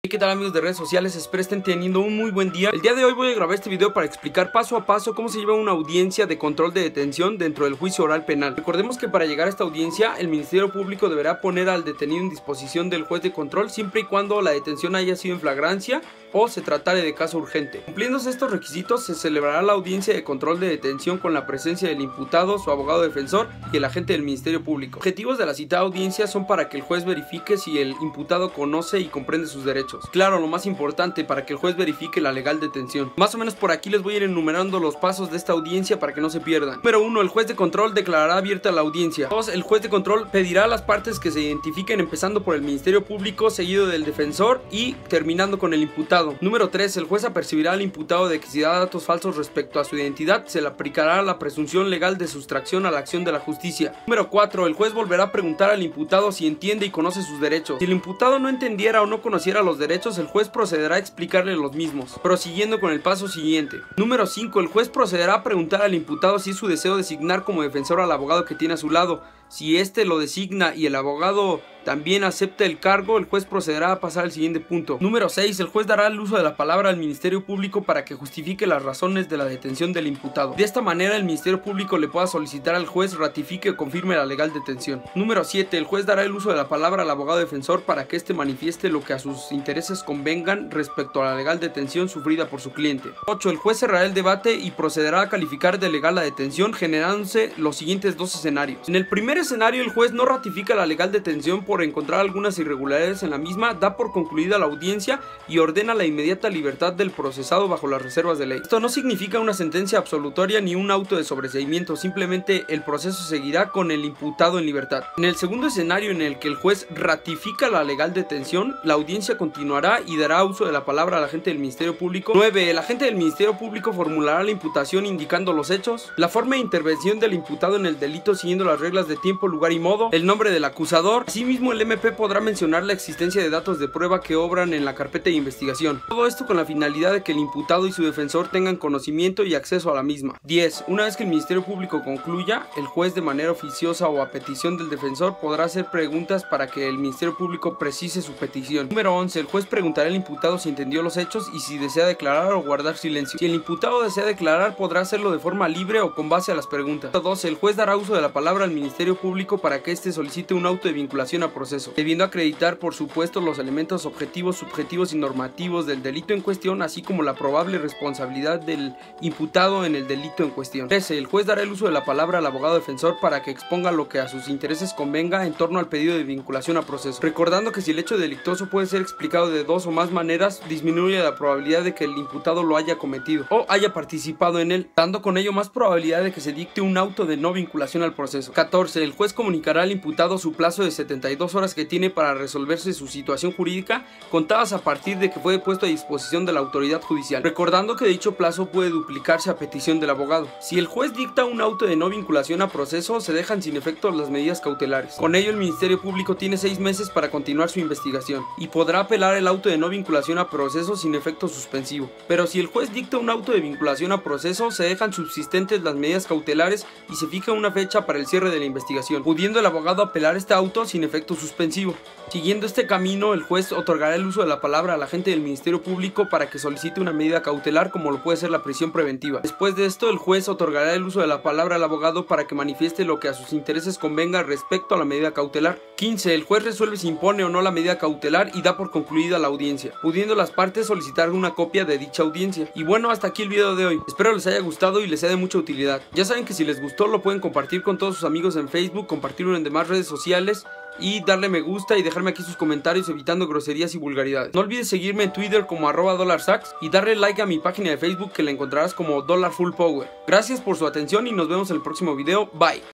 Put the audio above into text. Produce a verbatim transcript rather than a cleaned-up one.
¿Qué tal, amigos de redes sociales? Espero estén teniendo un muy buen día. El día de hoy voy a grabar este video para explicar paso a paso cómo se lleva una audiencia de control de detención dentro del juicio oral penal. Recordemos que para llegar a esta audiencia el Ministerio Público deberá poner al detenido en disposición del juez de control siempre y cuando la detención haya sido en flagrancia o se tratare de caso urgente. Cumpliéndose estos requisitos, se celebrará la audiencia de control de detención con la presencia del imputado, su abogado defensor y el agente del Ministerio Público. Objetivos de la citada audiencia son para que el juez verifique si el imputado conoce y comprende sus derechos. Claro, lo más importante, para que el juez verifique la legal detención. Más o menos por aquí les voy a ir enumerando los pasos de esta audiencia para que no se pierdan. Número uno. El juez de control declarará abierta la audiencia. dos. El juez de control pedirá a las partes que se identifiquen, empezando por el Ministerio Público, seguido del defensor y terminando con el imputado. Número tres. El juez apercibirá al imputado de que si da datos falsos respecto a su identidad, se le aplicará la presunción legal de sustracción a la acción de la justicia. Número cuatro. El juez volverá a preguntar al imputado si entiende y conoce sus derechos. Si el imputado no entendiera o no conociera los derechos, el juez procederá a explicarle los mismos, prosiguiendo con el paso siguiente. Número cinco. El juez procederá a preguntar al imputado si es su deseo designar como defensor al abogado que tiene a su lado. Si éste lo designa y el abogado también acepta el cargo, el juez procederá a pasar al siguiente punto. Número seis. El juez dará el uso de la palabra al Ministerio Público para que justifique las razones de la detención del imputado. De esta manera el Ministerio Público le pueda solicitar al juez ratifique o confirme la legal detención. Número siete. El juez dará el uso de la palabra al abogado defensor para que éste manifieste lo que a sus intereses convengan respecto a la legal detención sufrida por su cliente. ocho. El juez cerrará el debate y procederá a calificar de legal la detención, generándose los siguientes dos escenarios. En el primer escenario, el juez no ratifica la legal detención por encontrar algunas irregularidades en la misma, da por concluida la audiencia y ordena la inmediata libertad del procesado bajo las reservas de ley. Esto no significa una sentencia absolutoria ni un auto de sobreseimiento, simplemente el proceso seguirá con el imputado en libertad. En el segundo escenario, en el que el juez ratifica la legal detención, la audiencia continuará y dará uso de la palabra al agente del Ministerio Público. nueve. El agente del Ministerio Público formulará la imputación indicando los hechos, la forma de intervención del imputado en el delito siguiendo las reglas de tiempo, lugar y modo, el nombre del acusador. Asimismo, el M P podrá mencionar la existencia de datos de prueba que obran en la carpeta de investigación. Todo esto con la finalidad de que el imputado y su defensor tengan conocimiento y acceso a la misma. diez. Una vez que el Ministerio Público concluya, el juez, de manera oficiosa o a petición del defensor, podrá hacer preguntas para que el Ministerio Público precise su petición. Número once. El juez preguntará al imputado si entendió los hechos y si desea declarar o guardar silencio. Si el imputado desea declarar, podrá hacerlo de forma libre o con base a las preguntas. doce. El juez dará uso de la palabra al Ministerio Público para que éste solicite un auto de vinculación a proceso, debiendo acreditar por supuesto los elementos objetivos, subjetivos y normativos del delito en cuestión, así como la probable responsabilidad del imputado en el delito en cuestión. trece. El juez dará el uso de la palabra al abogado defensor para que exponga lo que a sus intereses convenga en torno al pedido de vinculación a proceso, recordando que si el hecho delictuoso puede ser explicado de dos o más maneras, disminuye la probabilidad de que el imputado lo haya cometido o haya participado en él, dando con ello más probabilidad de que se dicte un auto de no vinculación al proceso. catorce. El juez comunicará al imputado su plazo de setenta y dos horas que tiene para resolverse su situación jurídica, contadas a partir de que fue puesto a disposición de la autoridad judicial, recordando que dicho plazo puede duplicarse a petición del abogado. Si el juez dicta un auto de no vinculación a proceso, se dejan sin efecto las medidas cautelares. Con ello, el Ministerio Público tiene seis meses para continuar su investigación y podrá apelar el auto de no vinculación a proceso sin efecto suspensivo. Pero si el juez dicta un auto de vinculación a proceso, se dejan subsistentes las medidas cautelares y se fija una fecha para el cierre de la investigación, pudiendo el abogado apelar este auto sin efecto suspensivo. Siguiendo este camino, el juez otorgará el uso de la palabra al agente del Ministerio Público para que solicite una medida cautelar, como lo puede ser la prisión preventiva. Después de esto, el juez otorgará el uso de la palabra al abogado para que manifieste lo que a sus intereses convenga respecto a la medida cautelar. quince. El juez resuelve si impone o no la medida cautelar y da por concluida la audiencia, pudiendo las partes solicitar una copia de dicha audiencia. Y bueno, hasta aquí el video de hoy. Espero les haya gustado y les sea de mucha utilidad. Ya saben que si les gustó lo pueden compartir con todos sus amigos en Facebook, compartirlo en demás redes sociales y darle me gusta y dejarme aquí sus comentarios evitando groserías y vulgaridades. No olvides seguirme en Twitter como arroba DollarSax y darle like a mi página de Facebook, que la encontrarás como Dollar Full Power. Gracias por su atención y nos vemos en el próximo video. Bye.